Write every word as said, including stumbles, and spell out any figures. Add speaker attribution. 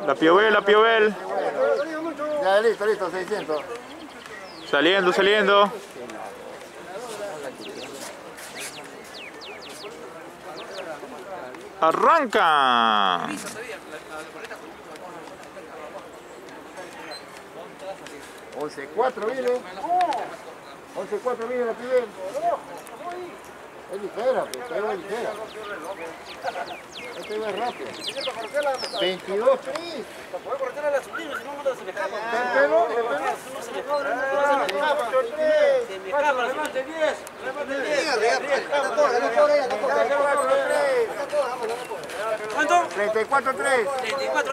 Speaker 1: La Piovel, la Piovel.
Speaker 2: Ya, listo, listo, seiscientos.
Speaker 1: Saliendo, saliendo. ¡Arranca!
Speaker 2: once cuatro viene. once cuatro viene la Pibel. Es ligera, pues, esta es ligera. Esta es rápida. veintidós tres.
Speaker 3: Puede cortar a la sublime, si no, no se me escapa.
Speaker 2: ¿Te pego? ¿Te pego?
Speaker 3: No se me escapa. Se me escapa. Remate diez. Remate diez.
Speaker 2: ¿Cuánto? treinta y cuatro tres.
Speaker 3: treinta y cuatro.